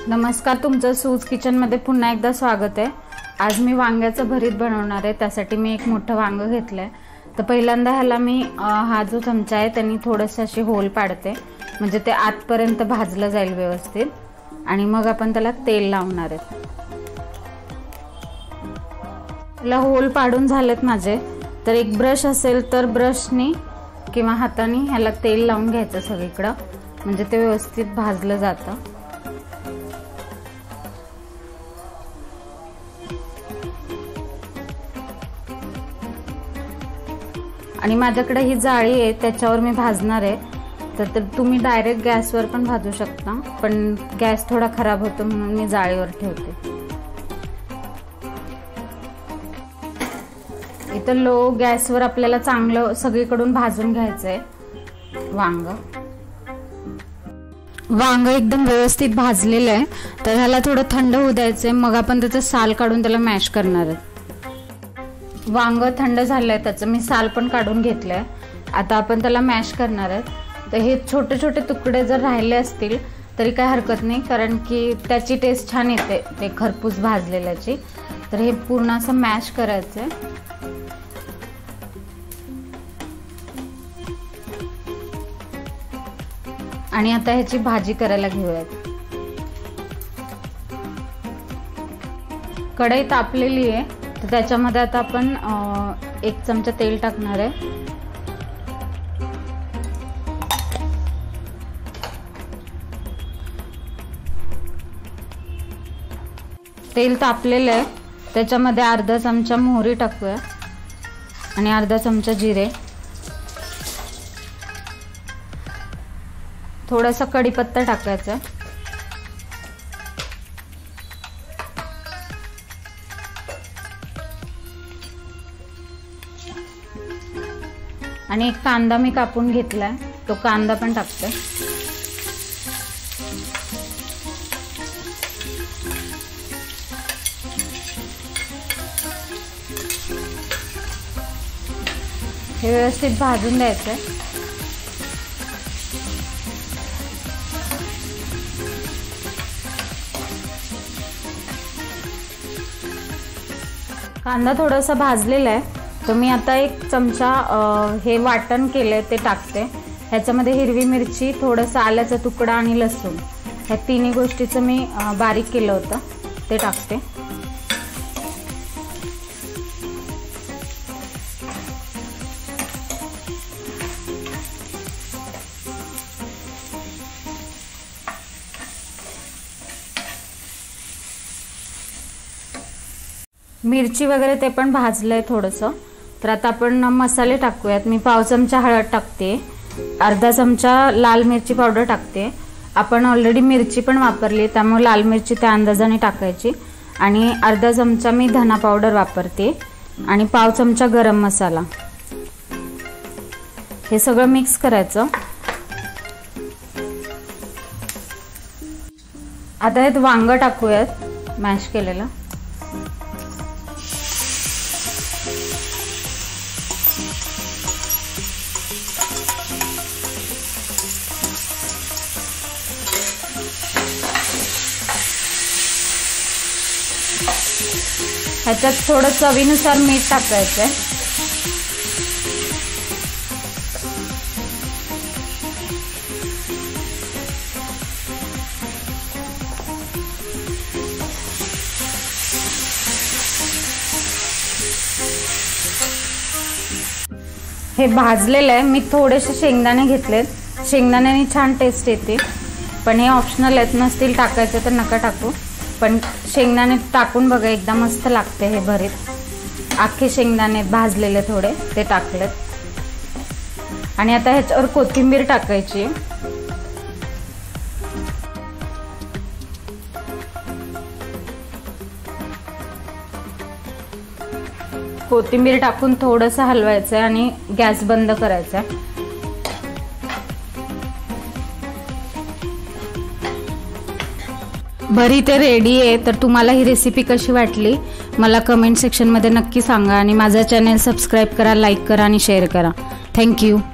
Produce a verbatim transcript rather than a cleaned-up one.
नमस्कार, तुमचं सूज किचनमध्ये पुन्हा एकदा स्वागत आहे। आज मी वांग्याचं भरीत बनवणार आहे। त्यासाठी मी एक मोठं वांग घेतलंय। तर पहिल्यांदा ह्याला मी हा जो चमचा आहे त्यांनी थोडेसे असे होल पाडते, म्हणजे ते आतपर्यंत भाजलं जाईल व्यवस्थित। आणि मग आपण त्याला तेल लावणार आहे। त्याला होल पाडून झालेत माझे, तर एक ब्रश असेल तर ब्रशनी किंवा हाताने ह्याला तेल लावून घ्यायचं सगळीकडे, म्हणजे ते व्यवस्थित भाजलं जातं। आणि माझ्याकडे ही जाळी आहे त्याच्यावर मी भाजणार आहे। तर, तर तुम्ही डायरेक्ट गॅसवर पण भाजू शकता, पण गॅस थोडा खराब होतो म्हणून मी जाळीवर ठेवते। इथं लो गॅसवर आपल्याला चांगलं सगळीकडून भाजून घ्यायचंय वांग। वांग एकदम व्यवस्थित भाजलेलं आहे, तर ह्याला थोडं थंड होऊ द्यायचंय। मग आपण त्याचं साल काढून त्याला मॅश करणार आहे। वांग थंड झालंय, त्याचं मी साल पण काढून घेतलंय। आता आपण त्याला मॅश करणार आहे। तर हे छोटे छोटे तुकडे जर राहिले असतील तरी काय हरकत नाही, कारण की त्याची टेस्ट छान येते ते खरपूस भाजलेल्याची। तर हे पूर्ण असं मॅश करायचंय। आणि आता ह्याची भाजी करायला घेऊयात। कढई तापलेली आहे, तर त्याच्यामध्ये आता आपण एक चमचा तेल टाकणार आहे। तेल तापलेलं आहे, त्याच्यामध्ये अर्धा चमचा मोहरी टाकूया आणि अर्धा चमचा जिरे, थोडासा कढीपत्ता टाकायचा, आणि एक कांदा मी कापून घेतलाय, तो कांदा पण टाकते। हे व्यवस्थित भाजून द्यायचंय। कांदा थोडासा भाजलेला आहे, तर मी आता एक चमचा हे वाटण केले ते टाकते। ह्याच्यामध्ये हिरवी मिरची, थोडंसं आल्याचा तुकडा आणि लसूण, ह्या तिन्ही गोष्टीचं मी बारीक केलं होतं ते टाकते। मिरची वगैरे ते पण भाजलंय थोडंसं। तर आता आपण मसाले टाकूयात। मी पाव चमचा हळद टाकते, अर्धा चमचा लाल मिरची पावडर टाकते। आपण ऑलरेडी मिरची पण वापरली, त्यामुळे लाल मिरची त्या अंदाजाने टाकायची। आणि अर्धा चमचा मी धना पावडर वापरते आणि पाव चमचा गरम मसाला। हे सगळं मिक्स करायचं। आता ह्यात वांग टाकूयात मॅश केलेलं। ह्याच्यात थोडं चवीनुसार मीठ टाकायचंय। हे भाजलेलं आहे। मी थोडेसे शेंगदाणे घेतलेत, शेंगदाण्याने छान टेस्ट येते, पण हे ऑप्शनल आहेत, नसतील टाकायचं तर नका टाकू। पण शेंगदाणे टाकून बघा, एकदा मस्त लागते हे भरीत। आखे शेंगदाणे भाजलेले थोडे ते टाकलेत। आणि आता ह्याच्यावर कोथिंबीर टाकायची। कोथिंबीर टाकून थोडंसं हलवायचं आणि गॅस बंद करायचा। भरीत रेडी आहे। तर तुम्हाला ही रेसिपी कशी वाटली मला कमेंट सेक्शनमध्ये नक्की सांगा, आणि माझा चॅनल सबस्क्राइब करा, लाईक करा आणि शेअर करा। थँक्यू।